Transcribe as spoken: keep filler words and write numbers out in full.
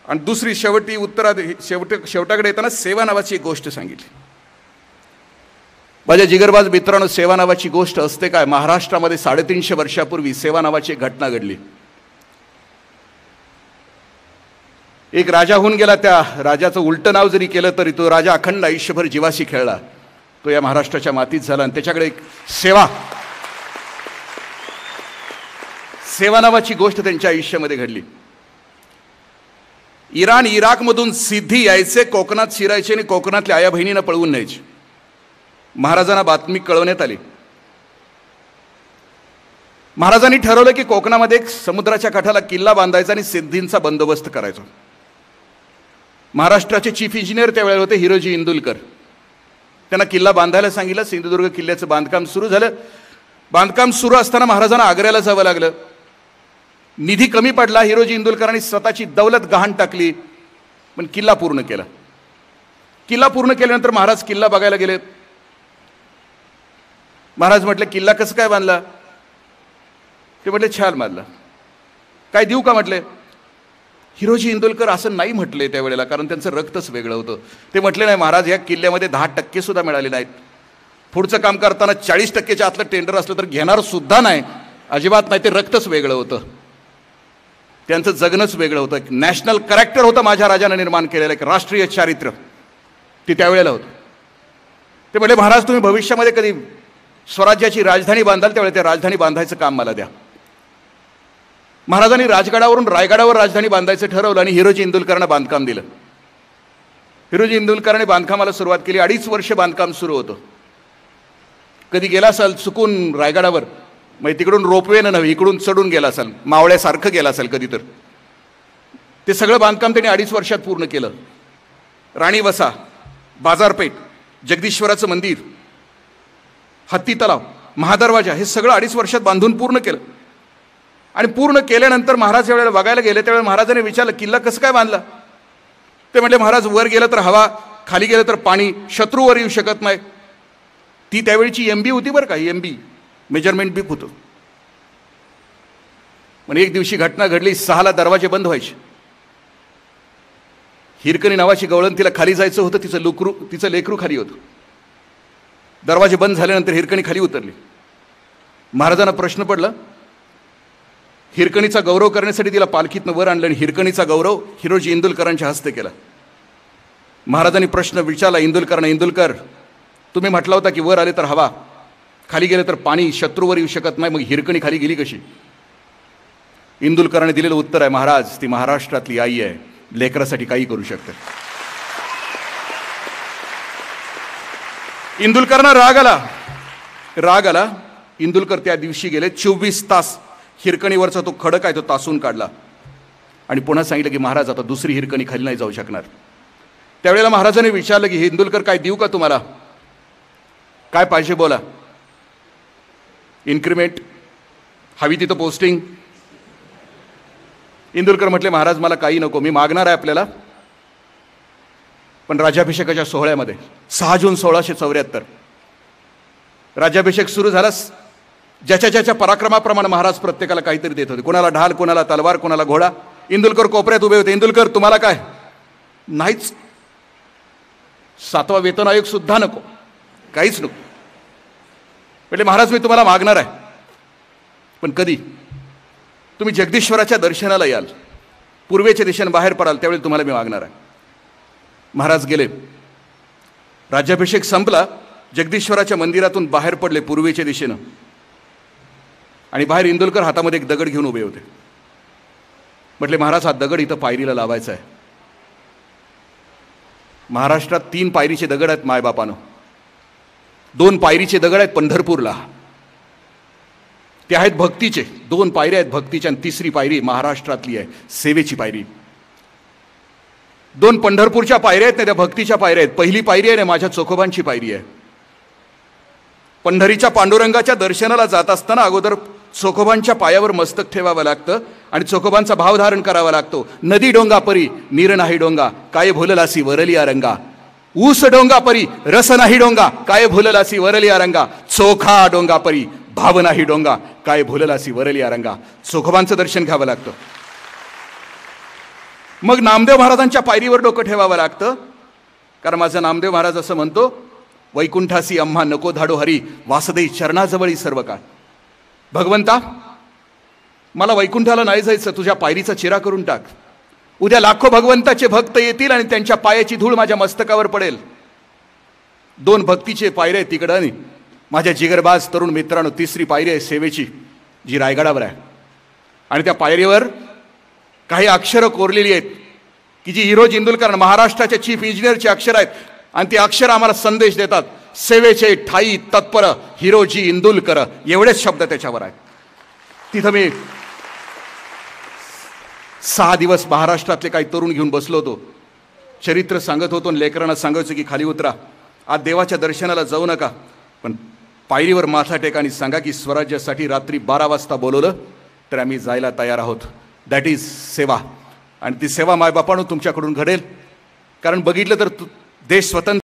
आणि दुसरी शेवटी उत्तरा शेवट शेवटाकडे येताना सेवा नावाची एक गोष्ट सांगितली. माझ्या जिगरबाज मित्रांनो, सेवा नावाची गोष्ट असते काय? महाराष्ट्रामध्ये साडेतीनशे वर्षापूर्वी सेवा नावाची एक घटना घडली. एक राजा होऊन गेला, त्या राजाचं उलटं नाव जरी केलं तरी तो राजा अखंड आयुष्यभर जीवाशी खेळला. तो या महाराष्ट्राच्या मातीत झाला आणि त्याच्याकडे एक सेवा सेवा नावाची गोष्ट त्यांच्या आयुष्यामध्ये घडली. इराण इराकमधून सिद्धी यायचे, कोकणात शिरायचे आणि कोकणातल्या आया बहिणींना पळवून न्यायचे. महाराजांना बातमी कळवण्यात आली. महाराजांनी ठरवलं की कोकणामध्ये एक समुद्राच्या काठाला किल्ला बांधायचा आणि सिद्धींचा बंदोबस्त करायचा. महाराष्ट्राचे चीफ इंजिनियर त्यावेळेला होते हिरोजी इंदुलकर. त्यांना किल्ला बांधायला सांगितलं. सिंधुदुर्ग किल्ल्याचं बांधकाम सुरू झालं. बांधकाम सुरू असताना महाराजांना आग्र्याला जावं लागलं. निधी कमी पडला. हिरोजी इंदुलकरांनी स्वतःची दौलत गहाण टाकली, पण किल्ला पूर्ण केला. किल्ला पूर्ण केल्यानंतर महाराज किल्ला बघायला गेले. महाराज म्हटले, किल्ला कसं काय बांधला? ते म्हटले, छान बांधला. काय देऊ का म्हटले. हिरोजी इंदुलकर असं नाही म्हटले त्यावेळेला, कारण त्यांचं रक्तच वेगळं होतं. ते म्हटले, नाही महाराज, या किल्ल्यामध्ये दहा टक्के सुद्धा मिळाले नाहीत. पुढचं काम करताना चाळीस टक्केच्या आतलं टेंडर असलं तर घेणार सुद्धा नाही, अजिबात नाही. ते रक्तच वेगळं होतं, त्यांचं जगणंच वेगळं होतं. एक नॅशनल कॅरेक्टर होतं माझ्या राजानं निर्माण केलेलं, एक राष्ट्रीय चारित्र्य ते त्यावेळेला होतं. ते म्हटले, महाराज तुम्ही भविष्यामध्ये कधी स्वराज्याची राजधानी बांधाल त्यावेळेला ते राजधानी बांधायचं काम मला द्या. महाराजांनी राजगडावरून रायगडावर राजधानी बांधायचं ठरवलं आणि हिरोजी इंदुलकरांना बांधकाम दिलं. हिरोजी इंदुलकरांनी बांधकामाला सुरुवात केली. अडीच वर्ष बांधकाम सुरू होतं. कधी गेला असाल चुकून रायगडावर, मग तिकडून रोपवेनं नव्हे इकडून चढून गेला असाल, मावळ्यासारखं गेला असाल कधी, तर ते सगळं बांधकाम त्यांनी अडीच वर्षात पूर्ण केलं. राणी वसा, बाजारपेठ, जगदीश्वराचं मंदिर, हत्ती तलाव, महादरवाजा हे सगळं अडीच वर्षात बांधून पूर्ण केलं. आणि पूर्ण केल्यानंतर महाराज ज्यावेळेला बघायला गेले त्यावेळेला महाराजांनी विचारलं, किल्ला कसं काय बांधला? ते म्हटले, महाराज वर गेलं तर हवा, खाली गेलं तर पाणी, शत्रूवर येऊ शकत नाही. ती त्यावेळीची एम बी होती बरं का, एम बी मेजरमेंट बीक होतं. पण एक दिवशी घटना घडली, सहाला दरवाजे बंद व्हायचे. हिरकणी नावाची गवळण, तिला खाली जायचं होतं, तिचं लुकरू तिचं लेकरू खाली होतं. दरवाजे बंद झाल्यानंतर हिरकणी खाली उतरली. महाराजांना प्रश्न पडला. हिरकणीचा गौरव करण्यासाठी तिला पालखीतनं वर आणलं आणि हिरकणीचा गौरव हिरोजी इंदुलकरांच्या हस्ते केला. महाराजांनी प्रश्न विचारला इंदुलकरांना, इंदुलकर तुम्ही म्हटला होता की वर आले तर हवा, खाली गेले तर पाणी, शत्रूवर येऊ शकत नाही, मग हिरकणी खाली गेली कशी? इंदुलकरांनी दिलेलं उत्तर आहे, महाराज ती महाराष्ट्रातली आई आहे, लेकरासाठी काही करू शकते. इंदुलकरांना राग आला राग आला इंदुलकर त्या दिवशी गेले. चोवीस तास हिरकणीवरचा तो खडक आहे तो तासून काढला आणि पुन्हा सांगितलं की महाराज आता दुसरी हिरकणी खाली नाही जाऊ शकणार. त्यावेळेला महाराजांनी विचारलं की इंदुलकर काय देऊ का तुम्हाला, काय पाहिजे बोला. इन्क्रिमेंट हवी तिथं पोस्टिंग. इंदुलकर म्हटले, महाराज मला काही नको, मी मागणार आहे आपल्याला, पण राज्याभिषेकाच्या सोहळ्यामध्ये सहा जून सोळाशे चौऱ्याहत्तर राज्याभिषेक सुरू झाला. ज्याच्या ज्याच्या पराक्रमाप्रमाणे महाराज प्रत्येकाला काहीतरी देत होते. कोणाला ढाल, कोणाला तलवार, कोणाला घोडा. इंदुलकर कोपऱ्यात उभे होते. इंदुलकर तुम्हाला काय? नाहीच. सातवा वेतन आयोग सुद्धा नको, काहीच नको. म्हणजे महाराज मी तुम्हाला मागणार आहे, पण कधी? तुम्ही जगदीश्वराच्या दर्शनाला याल, पूर्वेच्या दिशेने बाहेर पडाल, त्यावेळी तुम्हाला मी मागणार आहे. महाराज गेले. राज्याभिषेक संपला. जगदीश्वराच्या मंदिरातून बाहेर पडले पूर्वेच्या दिशेनं आणि बाहेर इंदुलकर हातामध्ये एक दगड घेऊन उभे होते. म्हटले, महाराज हा दगड इथं पायरीला लावायचा आहे. महाराष्ट्रात तीन पायरीचे दगड आहेत मायबापानं. दोन पायरीचे दगड आहेत पंढरपूरला, ते आहेत भक्तीचे. दोन पायऱ्या आहेत भक्तीच्या आणि तिसरी पायरी महाराष्ट्रातली आहे, सेवेची पायरी. दोन पंढरपूरच्या पायऱ्या आहेत ना, त्या भक्तीच्या पायऱ्या आहेत. पहिली पायरी आहे ना माझ्या चोखोबांची पायरी आहे. पंढरीच्या पांडुरंगाच्या दर्शनाला जात असताना अगोदर चोखोबांच्या पायावर मस्तक ठेवावं लागतं आणि चोखोबांचा भाव धारण करावा लागतो. नदी डोंगा परी नीर नाही डोंगा, काय भोललासी वरलिया रंगा. ऊस डोंगा परी रस नाही डोंगा, काय भोललासी वरलिया रंगा. चोखा डोंगा परी भाव नाही डोंगा, काय भोललासी वरलिया रंगा. चोखोबांचं दर्शन घ्यावं लागतं. मग नामदेव महाराजांच्या पायरीवर डोकं ठेवावं लागतं, कारण माझा नामदेव महाराज असं म्हणतो, वैकुंठासी अम्हा नको धाडो हरी, वासदेई चरणाजवळी सर्व काळ. भगवंता, मला वैकुंठाला नाही जायचं, तुझ्या पायरीचा चिरा करून टाक. उद्या लाखो भगवंताचे भक्त येतील आणि त्यांच्या पायाची धूळ माझ्या मस्तकावर पडेल. दोन भक्तीचे पायरे आहेत तिकडं, आणि माझ्या जिगरबाज तरुण मित्रांनो तिसरी पायरी आहे सेवेची, जी रायगडावर आहे. आणि त्या पायरीवर काही अक्षरं कोरलेली आहेत की जी हिरो इंदुलकर महाराष्ट्राच्या चीफ इंजिनियरची अक्षर आहेत, आणि ती अक्षर आम्हाला संदेश देतात, सेवेचे ठाई तत्पर हिरोजी इंदुलकर, एवढेच शब्द त्याच्यावर आहेत. तिथं मी सहा दिवस महाराष्ट्रातले काही तरुण घेऊन बसलो होतो, चरित्र सांगत होतो आणि लेकरांना सांगायचं की खाली उतरा, आज देवाच्या दर्शनाला जाऊ नका, पण पायरीवर माथा टेका आणि सांगा की स्वराज्यासाठी रात्री बारा वाजता बोलवलं तर आम्ही जायला तयार आहोत. दॅट इज सेवा. आणि ती सेवा मायबापानं तुमच्याकडून घडेल, कारण बघितलं तर देश स्वतंत्र